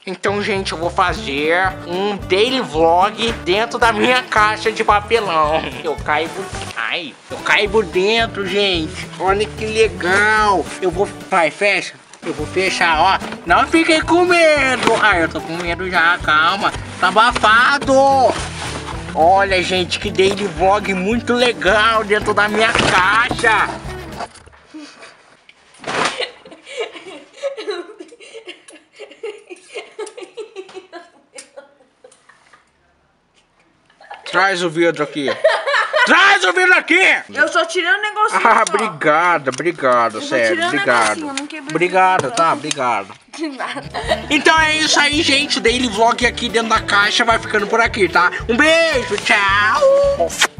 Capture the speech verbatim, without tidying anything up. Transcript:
Então, gente, eu vou fazer um daily vlog dentro da minha caixa de papelão. Eu caibo... Ai, eu caibo dentro, gente. Olha que legal. Eu vou... Vai, fecha. Eu vou fechar, ó. Não fiquem com medo. Ai, eu tô com medo já, calma. Tá abafado. Olha, gente, que daily vlog muito legal dentro da minha caixa. Traz o vidro aqui. Traz o vidro aqui! Eu só tirei um negocinho. Ah, só. obrigado, obrigado, sério, obrigado. Um não obrigado, tá? Obrigado. De nada. Então é isso aí, gente. O daily vlog aqui dentro da caixa vai ficando por aqui, tá? Um beijo, tchau!